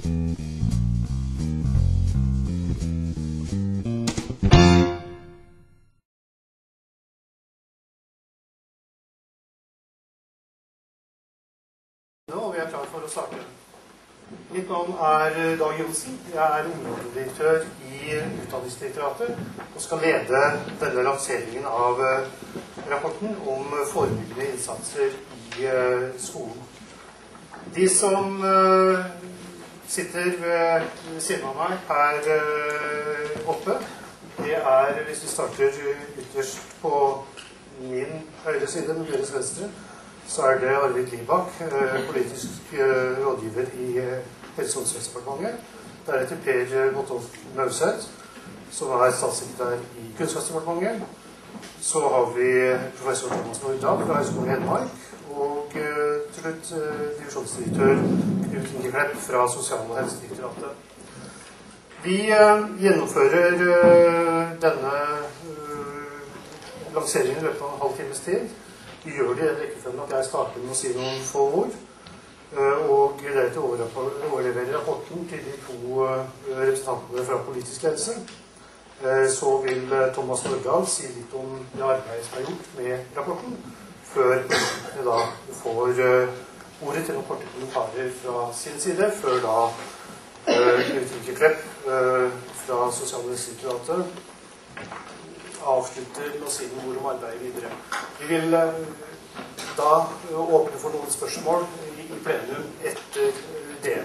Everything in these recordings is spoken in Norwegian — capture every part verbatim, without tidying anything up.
Og vi er klar for å starte. Mitt navn er Dag Johnsen. Jeg er områdedirektør i Utdanningsdirektoratet og skal lede denne lanseringen av rapporten om forebyggende innsatser i skolen. De som sitter ved siden av meg her oppe, det er, hvis vi starter ytterst på min høyre side, med deres venstre, så er det Arvid Libak, politisk rådgiver i Helse- og omsorgsdepartementet. Deretter Per Botolf Mauseth, som er statssekretær i Kunnskapsdepartementet. Så har vi professor Thomas Nordahl fra Høgskolen i Hedmark, og til slutt divisjonsdirektør Knut Inge Klepp fra Sosial- og helsedirektoratet. Vi gjennomfører denne lanseringen i løpet av en halv times tid. Vi gjør det i den rekkefølgen at jeg starter med å si noen få ord, og deretter overleverer rapporten til de to representantene fra politisk ledelse. Så vil Thomas Nordahl si litt om det arbeidet som er gjort med rapporten, før jeg da får ordet til noen korte kommentarer fra sin side, før da Knut Inge Klepp fra Sosial- og helsedirektoratet avslutter med å si noen ord om arbeidet videre. Vi vil da åpne for noen spørsmål i plenum etter det.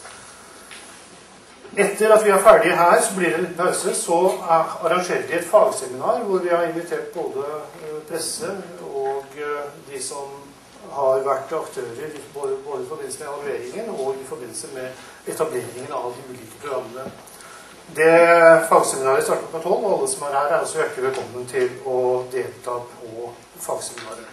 Etter at vi er ferdige her, så blir det litt pause, så arrangerer vi et fagseminar hvor vi har invitert både presse og de som har vært aktører både i forbindelse med evalueringen og i forbindelse med etableringen av de ulike programmene. Det fagseminaret starter på tolv, og alle som er her er også hjertelig velkommen til å delta på fagseminaret.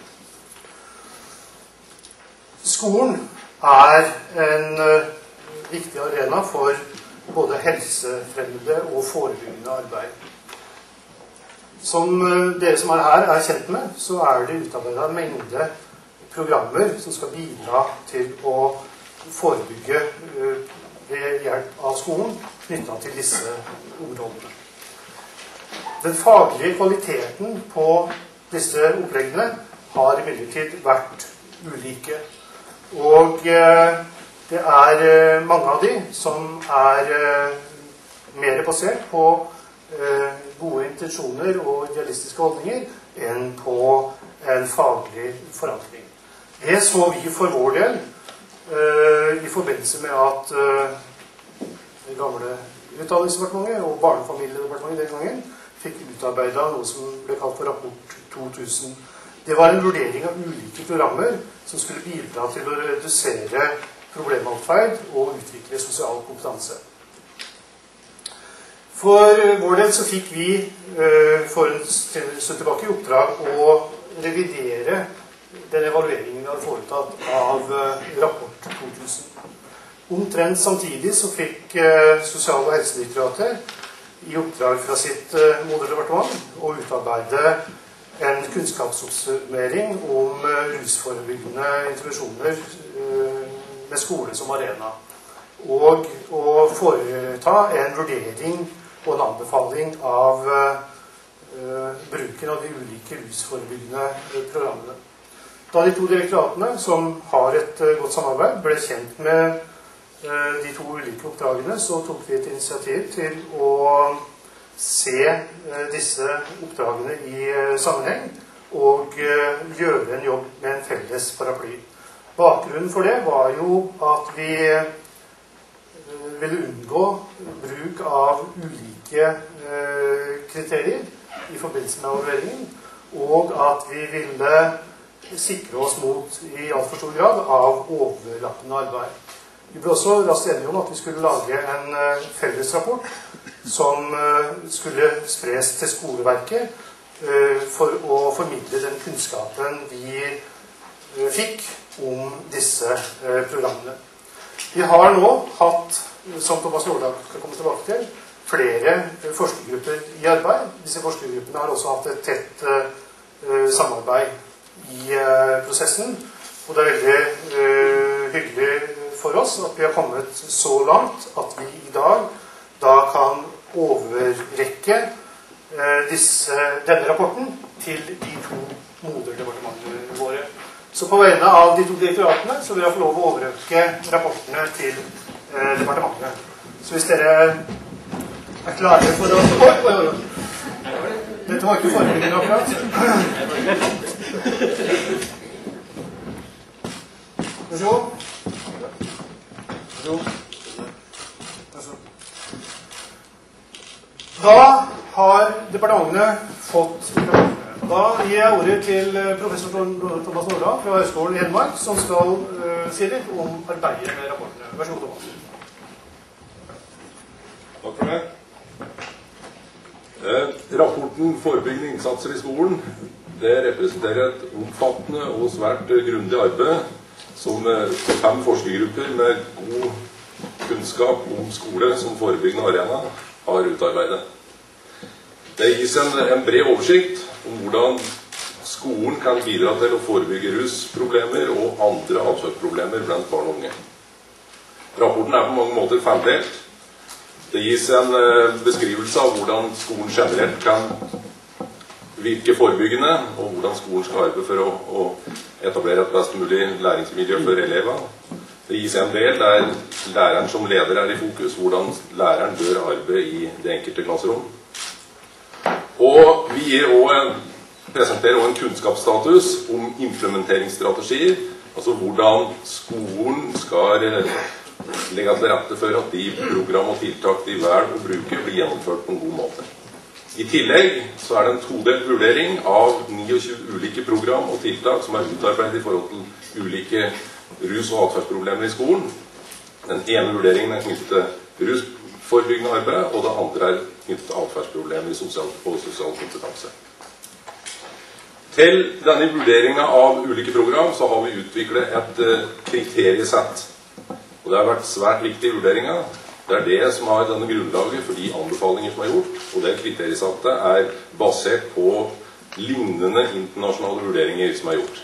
Skolen er en viktig arena for både helsefremmende og forebyggende arbeid. Som dere som er her er kjent med, så er det utarbeidet en mengde programmer som skal bidra til å forebygge ved hjelp av skolen knyttet til disse områdene. Den faglige kvaliteten på disse oppleggene har imidlertid vært ulike. Og det er mange av de som er mer basert på gode intensjoner og idealistiske holdninger enn på en faglig forankring. Det så vi for vår del i forbindelse med at det gamle Utdanningsdepartementet og Barnefamiliedepartementet den gangen fikk utarbeidet noe som ble kalt for Rapport to tusen. Det var en vurdering av ulike programmer som skulle bidra til å redusere problematferd og utvikle sosial kompetanse. For vår del så fikk vi for en stund tilbake i oppdrag å revidere den evalueringen vi hadde foretatt av Rapport to tusen. Omtrent samtidig så fikk Sosial- og helsedirektoratet i oppdrag fra sitt moderdepartement å utarbeide en kunnskapsoppsummering om rusforebyggende intervensjoner med skole som arena, og å foreta en vurdering og en anbefaling av bruken av de ulike rusforebyggende programmene. Da de to direktoratene, som har et godt samarbeid, ble kjent med de to ulike oppdragene, så tok vi et initiativ til å se disse oppdragene i sammenheng og gjøre en jobb med en felles paraply. Bakgrunnen for det var jo at vi ville unngå bruk av ulike kriterier i forbindelse med evalueringen, og at vi ville sikre oss mot i alt for stor grad av overlappende arbeid. Vi ble også raskt enige om at vi skulle lage en felles rapport som skulle spres til skoleverket for å formidle den kunnskapen vi fikk om disse programmene. Vi har nå hatt, som Thomas Nordahl skal komme tilbake til, flere forskergrupper i arbeid. Disse forskergruppene har også hatt et tett samarbeid i prosessen, og det er veldig hyggelig for oss at vi har kommet så langt at vi i dag da kan overrekke eh, disse, denne rapporten til de to moderdepartementene våre. Så på vegne av de to direktoratene så vil jeg få lov å overrekke rapportene til eh, departementene. Så hvis dere er klare for å... Oi, oi, oi. Dette var ikke forebyggende akkurat. Vær så god. Vær så god. Vær så god. Da har departementene fått rapportene. Da gir jeg ordet til professor Thomas Nordahl fra Høgskolen i Hedmark, som skal uh, si litt om arbeidet med rapportene. Vær så god, Thomas. Takk for det. Eh, rapporten Forebyggende innsatser i skolen, det representerer et omfattende og svært grundig arbeid som eh, fem forskergrupper med god kunnskap om skole som forebyggende arena har utarbeidet. Det gis en, en bred oversikt om hvordan skolen kan bidra til å forebygge rusproblemer og andre atferdsproblemer blant barn og unge. Rapporten er på mange måter femdelt. Det gis en uh, beskrivelse av hvordan skolen generelt kan virke forebyggende, og hvordan skolen skal arbeide for å, å etablere et best mulig læringsmiljø for elevene. Det gis en del der læreren som leder er i fokus, hvordan læreren bør arbeide i det enkelte klasserom. Og vi gir også en, presenterer også en kunnskapsstatus om implementeringsstrategier, altså hvordan skolen skal legge til rette for at de program og tiltak de velger å bruke blir gjennomført på en god måte. I tillegg så er det en todelt vurdering av tjueni ulike program og tiltak som er utarbeidet i forhold til ulike rus- og atferdsproblemer i skolen. Den ene vurderingen er knyttet til rusforebyggende arbeid, og det andre er knyttet til atferdsproblemer sosial, og sosial kompetanse. Til denne vurderingen av ulike program så har vi utviklet et kriteriesett. Og det har vært svært viktig i vurderingen. Det er det som har denne grunnlaget for de anbefalinger som er gjort, og det kriteriesettet er basert på lignende internasjonale vurderinger som er gjort.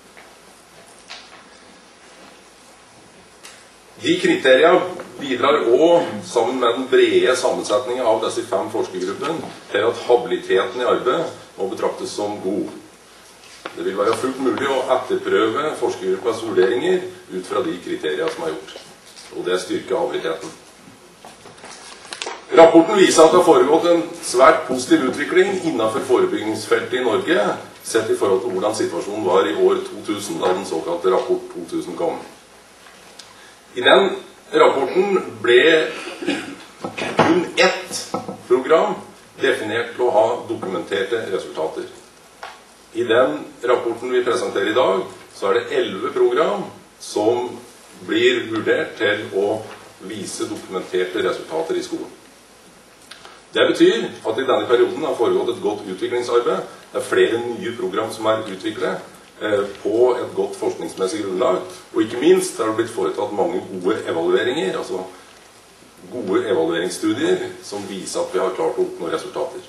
De kriteriene bidrar også, sammen med den brede sammensetningen av disse fem forskergruppene, til at habiliteten i arbeidet må betraktes som god. Det vil være fullt mulig å etterprøve forskergruppas vurderinger ut fra de kriteriene som er gjort. Og det styrker habiliteten. Rapporten viser at det har foregått en svært positiv utvikling innenfor forebyggingsfeltet i Norge, sett i forhold til hvordan situasjonen var i år to tusen, da den såkalte rapport to tusen kom. I den rapporten ble kun ett program definert til å ha dokumenterte resultater. I den rapporten vi presenterer i dag, så er det elleve program som blir vurdert til å vise dokumenterte resultater i skolen. Det betyr at i denne perioden har foregått et godt utviklingsarbeid. Det er flere nye program som er utviklet eh, på et godt forskningsmessig grunnlag. Og ikke minst har det blitt foretatt mange gode evalueringer, altså gode evalueringsstudier som viser at vi har klart å oppnå resultater.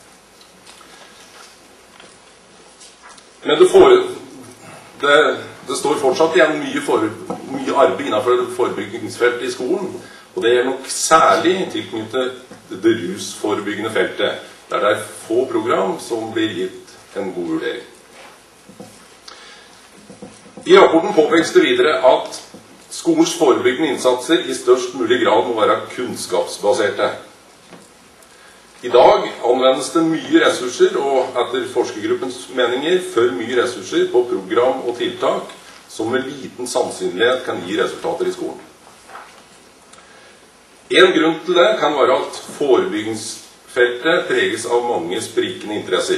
Men det, for, det, det står fortsatt igjen mye, for, mye arbeid innenfor forebyggingsfeltet i skolen, og det er nok særlig tilknyttet det rusforebyggende feltet, der det er få program som blir gitt en god vurdering. I rapporten påpekes det videre at skolens forebyggende innsatser i størst mulig grad må være kunnskapsbaserte. I dag anvendes det mye ressurser, og etter forskergruppens meninger for mye ressurser på program og tiltak som med liten sannsynlighet kan gi resultater i skolen. En grunn til det kan være at forebyggingsfeltet preges av mange sprikende interesser.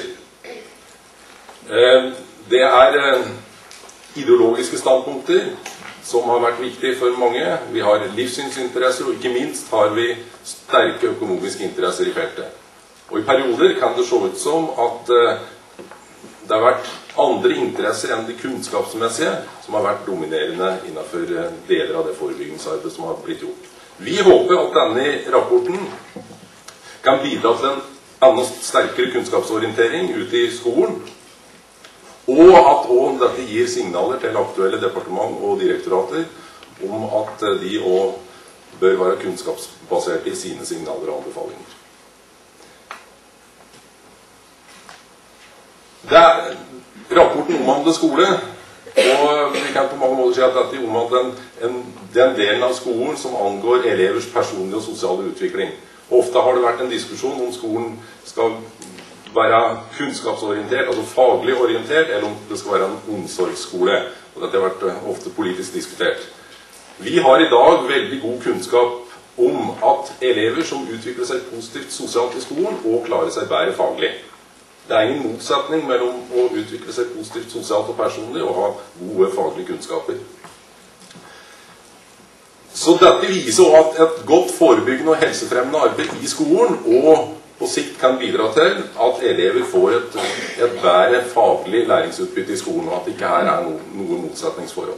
Det er ideologiske standpunkter som har vært viktige for mange. Vi har livssynsinteresser, og ikke minst har vi sterke økonomiske interesser i feltet. Og i perioder kan det se ut som at det har vært andre interesser enn de kunnskapsmessige som har vært dominerende innenfor deler av det forebyggingsarbeidet som har blitt gjort. Vi håper at denne rapporten kan bidra til en enda sterkere kunnskapsorientering ute i skolen, og at også dette gir signaler til aktuelle departement og direktorater om at de også bør være kunnskapsbaserte i sine signaler og anbefalinger. Det er, rapporten omhandler skole, og vi kan på mange måter si at dette omhandler en, en, den delen av skolen som angår elevers personlige og sosiale utvikling. Ofte har det vært en diskusjon om skolen skal være kunnskapsorientert, altså faglig orientert, eller om det skal være en omsorgsskole. Og dette har vært ofte politisk diskutert. Vi har i dag veldig god kunnskap om at elever som utvikler seg positivt sosialt i skolen, og klarer seg bedre faglig. Det er ingen motsetning mellom å utvikle seg positivt sosialt og personlig og ha gode faglige kunnskaper. Så dette viser også at et godt forebyggende og helsefremmende arbeid i skolen og på sikt kan bidra til at elever får et, et bedre faglig læringsutbytte i skolen, og at det ikke her er noe, noe motsetningsforhold.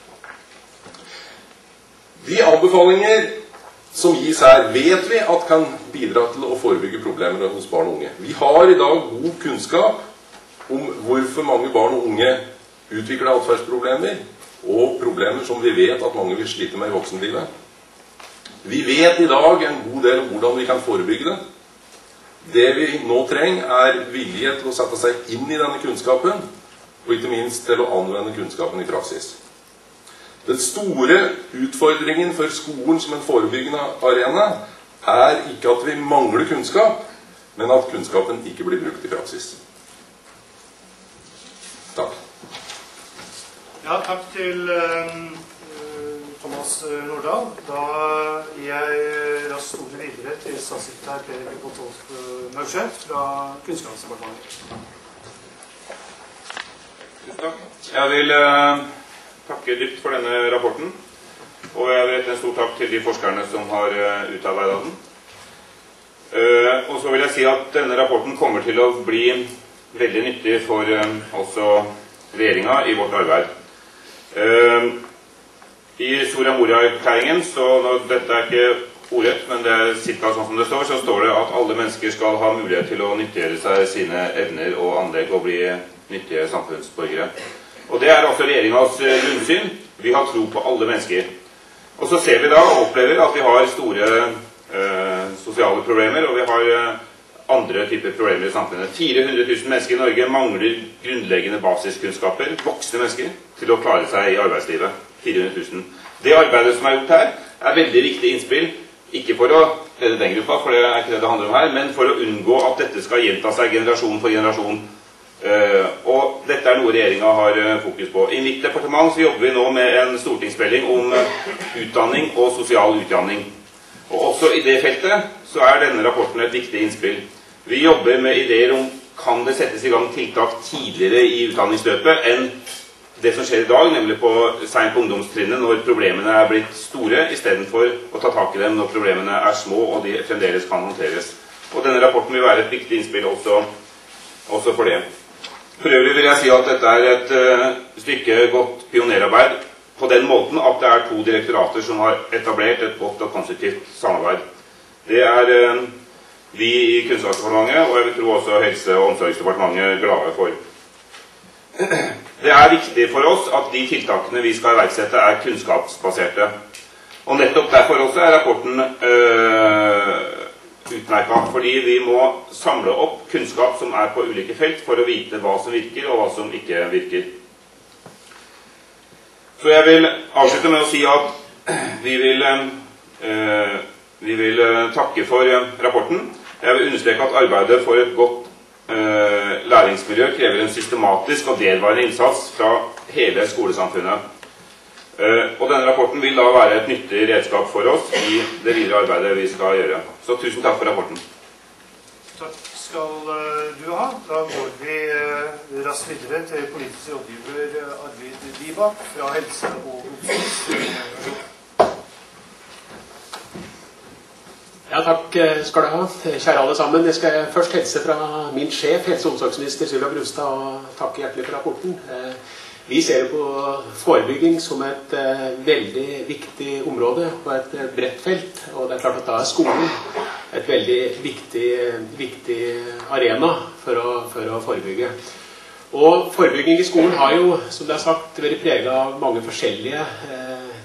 De anbefalinger som gis her, vet vi at kan bidra til å forebygge problemer hos barn og unge. Vi har i dag god kunnskap om hvorfor mange barn og unge utvikler atferdsproblemer, og problemer som vi vet at mange vil slite med i voksenlivet. Vi vet i dag en god del om hvordan vi kan forebygge det. Det vi nå trenger er vilje til å sette seg inn i denne kunnskapen, og ikke minst til å anvende kunnskapen i praksis. Den store utfordringen for skolen som en forebyggende arena er ikke at vi mangler kunnskap, men at kunnskapen ikke blir brukt i praksis. Takk. Ja, takk til uh, Thomas Nordahl. Da gir jeg raskt ordet videre til statssekretær Per Gottolf Maurseth fra Kunnskapsdepartementet. Tusen takk. Jeg vil uh, takke dypt for denne rapporten, og jeg vil rette en stor takk til de forskerne som har uh, utarbeidet den. Uh, og så vil jeg si at denne rapporten kommer til å bli veldig nyttig for uh, også regjeringen i vårt arbeid. Uh, I Soria Moria-erklæringen, så når dette er ikke ordrett, men det er cirka sånn som det står, så står det at alle mennesker skal ha mulighet til å nyttiggjøre seg sine evner og anlegg og bli nyttige samfunnsborgere. Og det er også regjeringens grunnsyn. Vi har tro på alle mennesker. Og så ser vi da og opplever at vi har store eh, sosiale problemer, og vi har eh, andre typer problemer i samfunnet. fire hundre tusen mennesker i Norge mangler grunnleggende basiskunnskaper, voksne mennesker, til å klare seg i arbeidslivet. fire hundre tusen. Det arbeidet som er gjort her, er veldig viktig innspill, ikke for å redde den gruppa, for det er ikke det det handler om her, men for å unngå at dette skal gjenta seg generasjon for generasjon. Uh, og dette er noe regjeringen har uh, fokus på. I mitt departement så jobber vi nå med en stortingsmelding om uh, utdanning og sosial utdanning. Og også i det feltet så er denne rapporten et viktig innspill. Vi jobber med ideer om kan det settes i gang tiltak tidligere i utdanningsløpet enn det som skjer i dag, nemlig på sent på ungdomstrinnet når problemene er blitt store, i stedet for å ta tak i dem når problemene er små og de fremdeles kan håndteres. Og denne rapporten vil være et viktig innspill også, også for det. For øvrig vil jeg si at dette er et uh, stykke godt pionerarbeid på den måten at det er to direktorater som har etablert et godt og konstruktivt samarbeid. Det er uh, vi i Kunnskapsdepartementet, og jeg vil tro også Helse- og omsorgsdepartementet glade for. Det er viktig for oss at de tiltakene vi skal iverksette er kunnskapsbaserte. Og nettopp derfor også er rapporten uh, utmerket, fordi vi må samle opp kunnskap som er på ulike felt for å vite hva som virker og hva som ikke virker. Så jeg vil avslutte med å si at vi vil, eh, vi vil takke for rapporten. Jeg vil understreke at arbeidet for et godt eh, læringsmiljø krever en systematisk og delvarende innsats fra hele skolesamfunnet. Uh, og denne rapporten vil da være et nyttig redskap for oss i det videre arbeidet vi skal gjøre. Så tusen takk for rapporten. Takk skal uh, du ha. Da går vi uh, raskt videre til politisk rådgiver uh, Arvid Dybak fra Helse- og omsorgsdepartementet. Ja, takk skal du ha. Kjære alle sammen. Jeg skal først helse fra min sjef, helse- og omsorgsminister Sylvia Brustad, og takke hjertelig for rapporten. Uh, Vi ser på forebygging som et uh, veldig viktig område og et uh, bredt felt, og det er klart at da er skolen et veldig viktig, viktig arena for å, for å forebygge. Og forebygging i skolen har jo, som det er sagt, vært preget av mange forskjellige uh,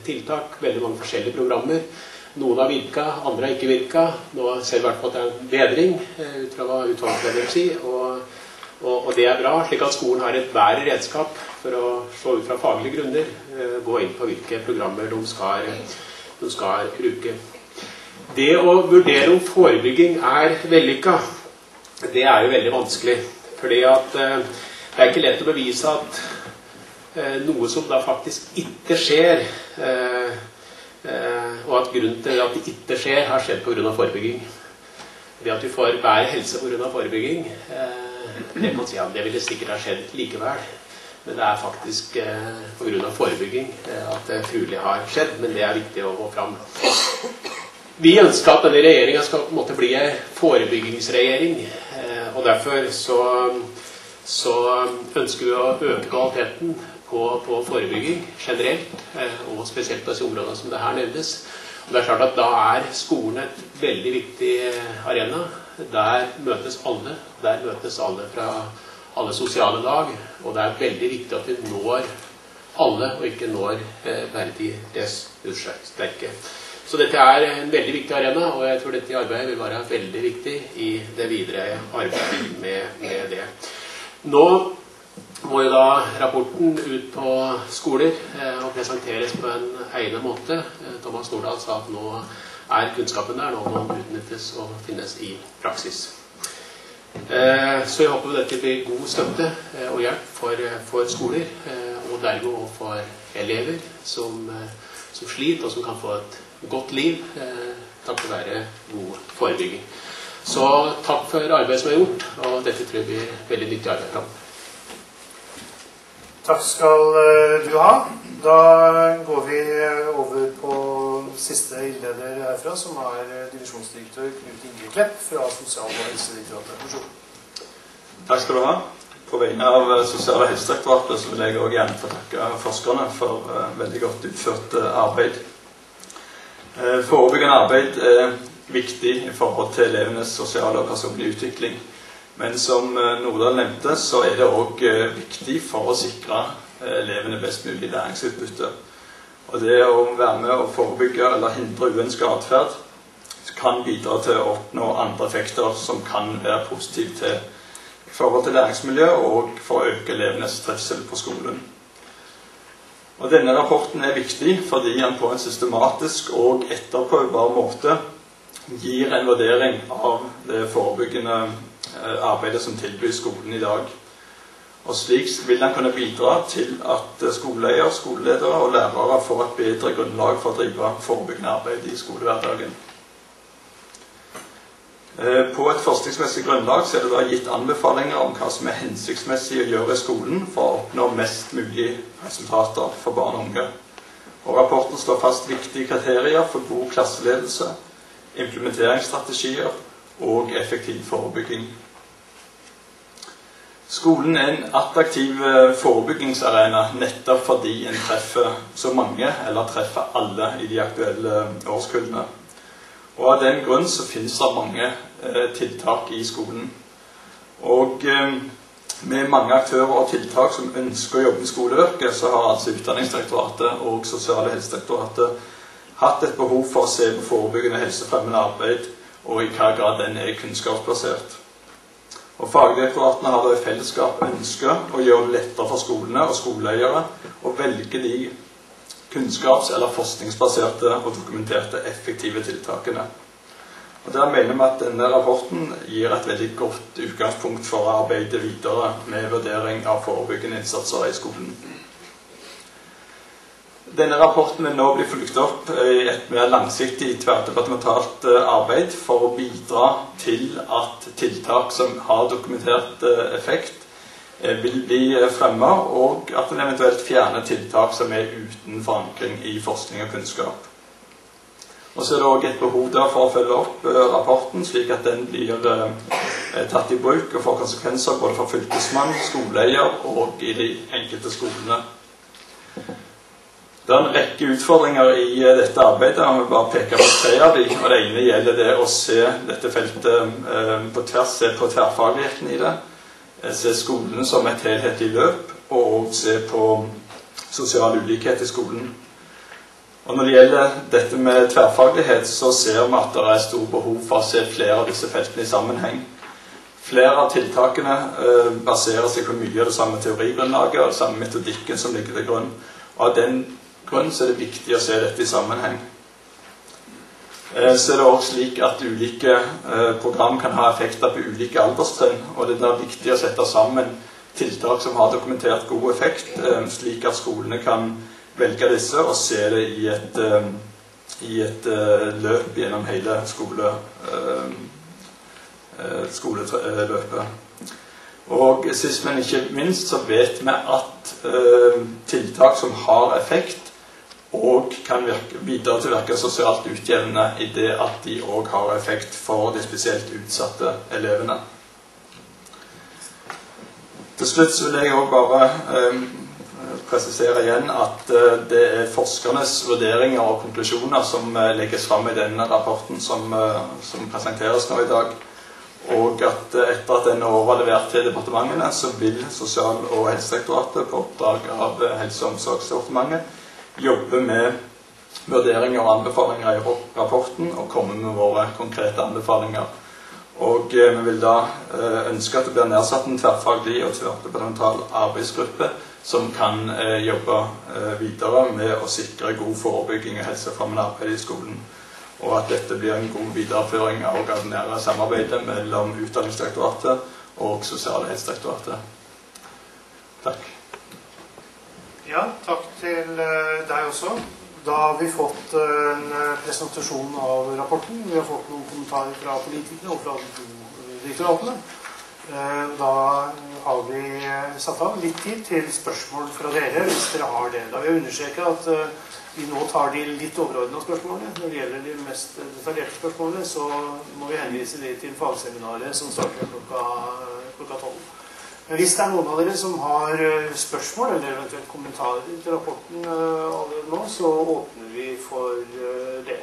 tiltak, veldig mange forskjellige programmer. Noen har virket, andre har ikke virket. Nå ser vi i hvert fall at det er en bedring, ut fra hva utvalgslederen sier, og, og, og det er bra, slik at skolen har et bedre redskap for å se ut fra faglige grunner, gå inn på hvilke programmer de skal, de skal bruke. Det å vurdere om forebygging er vellykket, det er jo veldig vanskelig, fordi at eh, det er ikke lett å bevise at eh, noe som da faktisk ikke skjer, eh, eh, og at grunnen til at det ikke skjer, har skjedd på grunn av forebygging. Det at vi får bedre helse på grunn av forebygging, eh, det kan si at det ville sikkert ha skjedd likevel. Men det er faktisk eh, på grunn av forebygging eh, at det trolig har skjedd, men det er viktig å gå fram. Vi ønsker at denne regjeringen skal på en måte bli en forebyggingsregjering, og derfor så, så ønsker vi å øke kvaliteten på, på forebygging generelt, og spesielt på disse områdene som det her nevnes. Og det er klart at da er skolen et veldig viktig arena. Der møtes alle, der møtes alle fra alle sosiale lag, og det er veldig viktig at vi når alle, og ikke når bare de ressurssterke. Så dette er en veldig viktig arena, og jeg tror dette arbeidet vil være veldig viktig i det videre arbeidet med, med det. Nå må jo da rapporten ut på skoler eh, og presenteres på en egnet måte. Thomas Nordahl sa at nå er kunnskapen der, nå må den utnyttes og finnes i praksis. Eh, så jeg håper dette blir god støtte eh, og hjelp for, for skoler, eh, og dermed også for elever som, eh, som sliter og som kan få et godt liv, eh, takk for å være god forebygging. Så takk for arbeidet som er gjort, og dette tror jeg blir veldig nyttig arbeid fram. Takk skal du ha. Da går vi over på siste innleder herfra, som er divisjonsdirektør Knut Inge Klepp fra Sosial- og helsedirektoratet. Takk skal du ha. På vegne av Sosial- og helsedirektoratet så vil jeg også gjerne få takke forskerne for uh, veldig godt utført uh, arbeid. Forebyggende arbeid er viktig i forhold til elevenes sosiale og personlige utvikling. Men som Nordahl nevnte, så er det også viktig for å sikre elevene best mulig læringsutbytte. Og det å være med å forebygge eller hindre uønsket atferd kan bidra til å oppnå andre effekter som kan være positive til i forhold til læringsmiljø og for å øke elevenes trivsel på skolen. Og denne rapporten er viktig fordi den på en systematisk og etterprøvbar måte gir en vurdering av det forebyggende arbeidet som tilbys skolen i dag. Og slik vil den kunne bidra til at skoleeier, skoleledere og lærere får et bedre grunnlag for å drive forebyggende arbeid i skolehverdagen. På et forskningsmessig grunnlag så er det da gitt anbefalinger om hva som er hensiktsmessig å gjøre i skolen for å oppnå mest mulig resultater for barn og unge. Og rapporten slår fast viktige kriterier for god klasseledelse, implementeringsstrategier og effektiv forebygging. Skolen er en attraktiv forebyggingsarena nettopp fordi en treffer så mange, eller treffer alle i de aktuelle årskullene. Og av den grunn så finnes det mange eh, tiltak i skolen. Og eh, med mange aktører og tiltak som ønsker å jobbe i skoleverket, så har altså Utdanningsdirektoratet og Sosiale helsedirektoratet hatt et behov for å se på forebyggende helsefremmende arbeid, og i hva grad den er kunnskapsbasert. Og fagdirektoratene har da i fellesskap ønsket å gjøre det lettere for skolene og skoleeiere å velge de kunnskaps- eller forskningsbaserte og dokumenterte effektive tiltakene. Og der mener vi at denne rapporten gir et veldig godt utgangspunkt for å arbeide videre med vurdering av forebyggende innsatser i skolen. Denne rapporten vil nå bli fulgt opp i et mer langsiktig tverrdepartementalt arbeid for å bidra til at tiltak som har dokumentert effekt vil bli fremmet, og at en eventuelt fjerner tiltak som er uten forankring i forskning og kunnskap. Og så er det også et behov der for å følge opp rapporten, slik at den blir tatt i bruk og får konsekvenser både for fylkesmann, skoleeier og i de enkelte skolene. Det er en rekke utfordringer i dette arbeidet, og vi vil bare peke på tre av de, og det ene gjelder det å se dette feltet på tvers, se på tverrfagligheten i det, se skolen som et helhetlig løp, og se på sosial ulikhet i skolen. Og når det gjelder dette med tverrfaglighet, så ser vi at det er stor behov for å se flere av disse feltene i sammenheng. Flere av tiltakene eh, baserer seg på mye av det samme teorigrunnlaget og det samme metodikken som ligger til grunn. Og av den grunn så er det viktig å se dette i sammenheng. Eh, så er det også slik at ulike eh, program kan ha effekter på ulike alderstrinn, og det er da viktig å sette sammen tiltak som har dokumentert god effekt, eh, slik at skolene kan velge disse og se det i et, eh, i et eh, løp gjennom hele skole, eh, skoleløpet. Og sist, men ikke minst, så vet vi at eh, tiltak som har effekt og kan virke, bidra til å virke sosialt utjevnende i det at de også har effekt for de spesielt utsatte elevene. Til slutt så vil jeg også bare eh, presisere igjen at eh, det er forskernes vurderinger og konklusjoner som eh, legges fram i denne rapporten som, eh, som presenteres nå i dag. Og at etter at den er overlevert til departementene, så vil Sosial- og helsedirektoratet på oppdrag av Helse- og omsorgsdepartementet jobbe med vurderinger og anbefalinger i rapporten og komme med våre konkrete anbefalinger. Og eh, vi vil da eh, ønske at det blir nedsatt en tverrfaglig og tverrdepartemental arbeidsgruppe som kan eh, jobbe eh, videre med å sikre god forebygging og helsefremmende arbeid i skolen. Og at dette blir en god videreføring av det nære samarbeidet mellom Utdanningsdirektoratet og Sosial- og helsedirektoratet. Takk. Ja, takk til deg også. Da har vi fått en presentasjon av rapporten. Vi har fått noen kommentarer fra politikerne og fra direktoratene. Da har vi satt av litt tid til spørsmål fra dere, hvis dere har det. Da vil jeg understreke at vi nå tar de litt overordnede spørsmålene. Når det gjelder de mest detaljerte spørsmålene, så må vi henvise de til fagseminaret som starter klokka, klokka tolv. Men hvis det er noen av dere som har spørsmål eller eventuelt kommentarer til rapporten allerede nå, så åpner vi for det.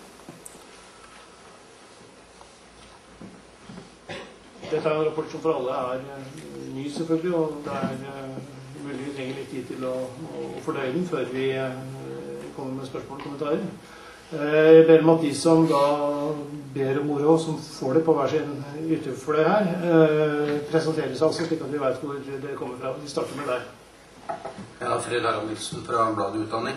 Dette er en rapport som for alle er ny selvfølgelig, og det er mulig vi trenger litt tid til å, å fordøye den før vi kommer med spørsmål og kommentarer. Jeg ber om at de som da ber om ordet, som får det på hver sin ytterfløy her, presenterer seg altså, slik at vi vet hvor det kommer fra. Vi starter med deg. Ja, Fred Harald Nilsen fra Bladet Utdanning.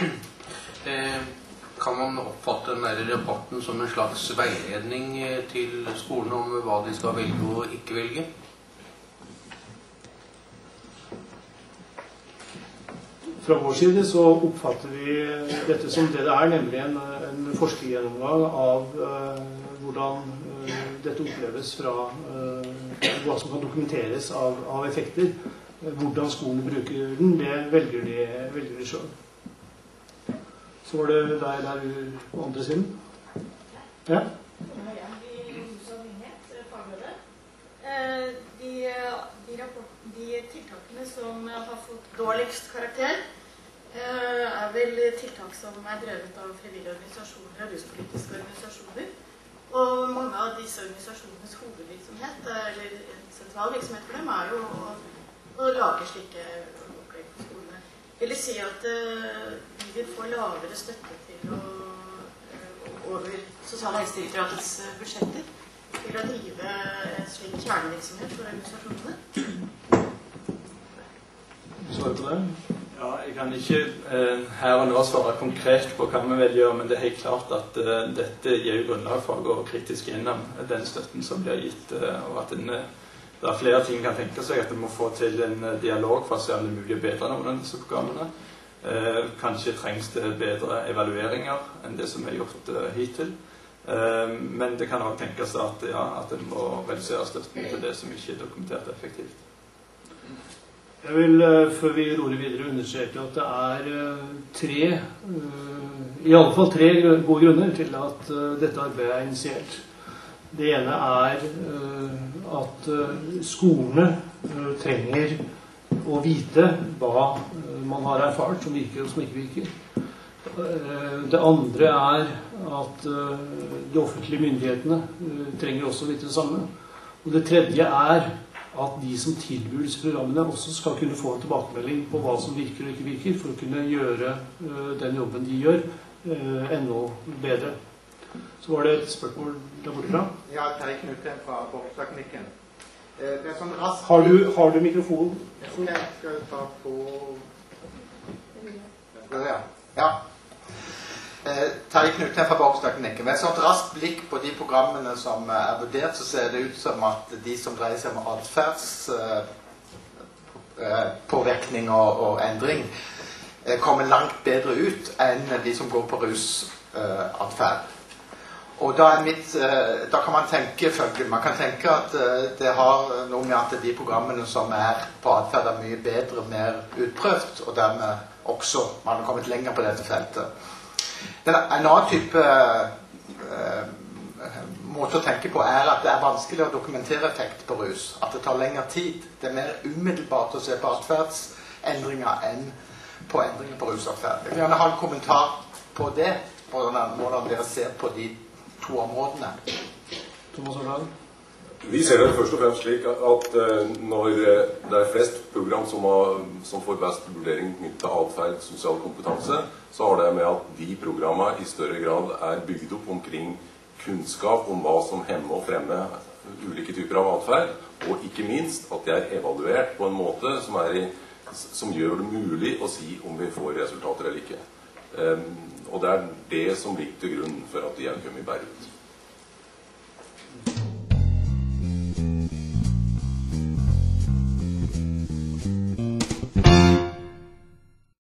Kan man oppfatte denne rapporten som en slags veiledning til skolen om hva de skal velge og ikke velge? Fra vår side så oppfatter vi dette som det det er, nemlig en, en forskergjennomgang av uh, hvordan uh, dette oppleves fra uh, hva som kan dokumenteres av, av effekter. Uh, hvordan skolen bruker den, det velger de, velger de selv. Så var det der, der på andre siden. Ja? De, de, de tiltakene som har fått dårligst karakter, er vel tiltak som er drevet av frivillige organisasjoner og ruspolitiske organisasjoner. Og mange av disse organisasjonenes hovedvirksomhet, eller en sentral virksomhet for dem, er jo å, å lage slike opplegg på skolene. Vil det si at de vil få lavere støtte til å, over Sosial- og helsedirektoratets budsjetter til å drive en slik kjernevirksomhet for organisasjonene? Svar på det? Ja, jeg kan ikke eh, her og nå svare konkret på hva vi vil gjøre, men det er helt klart at eh, dette gir grunnlag for å gå kritisk gjennom den støtten som blir gitt, eh, og at en, det er flere ting kan tenke seg, at en må få til en dialog for å se om det er mulig å bedre noen av disse programmene. Eh, kanskje trengs det bedre evalueringer enn det som er gjort eh, hittil. Uh, men det kan også tenkes at, ja, at en må redusere støtten til det som ikke er dokumentert effektivt. Jeg vil, uh, før vi roer videre, understreke at det er uh, tre, uh, i alle fall tre gode grunner til at uh, dette arbeidet er initiert. Det ene er uh, at uh, skolene uh, trenger å vite hva uh, man har erfart som virker og som ikke virker. Det andre er at de offentlige myndighetene trenger også litt det samme. Og det tredje er at de som tilbyr disse programmene også skal kunne få en tilbakemelding på hva som virker og ikke virker, for å kunne gjøre uh, den jobben de gjør, uh, enda bedre. Så var det et spørsmål der borte fra. Ja, Terje Knuthen fra Borgstadklinikken. Eh, det er sånn raskt... Har du, har du mikrofon? Jeg skal ta på... Ja. ja. Eh, Terje Knuthen fra Borgstadklinikken. Med et sånt raskt blikk på de programmene som er vurdert, så ser det ut som at de som dreier seg om adferds, eh, påvirkning og, og endring, eh, kommer langt bedre ut enn de som går på rusatferd. Og da, er mitt, da kan man tenke følgende. Man kan tenke at det har noe med at de programmene som er på atferd er mye bedre, mer utprøvd, og dermed også man har kommet lenger på dette feltet. En annen type eh, måte å tenke på er at det er vanskelig å dokumentere effekt på rus. At det tar lengre tid. Det er mer umiddelbart å se på atferdsendringer enn på endringer på rusatferd. Jeg vil gjerne ha en kommentar på det, hvordan, hvordan dere ser på de to områdene. Thomas Orland? Vi ser det først og fremst slik at, at når det er flest program som, har, som får best vurdering knyttet til atferd, sosial kompetanse, så har det med at de programmene i større grad er bygd opp omkring kunnskap om hva som hemmer og fremmer ulike typer av atferd, og ikke minst at det er evaluert på en måte som, er i, som gjør det mulig å si om vi får resultater eller ikke. Um, og det er det som ligger til grunn for at de er kommet bedre ut.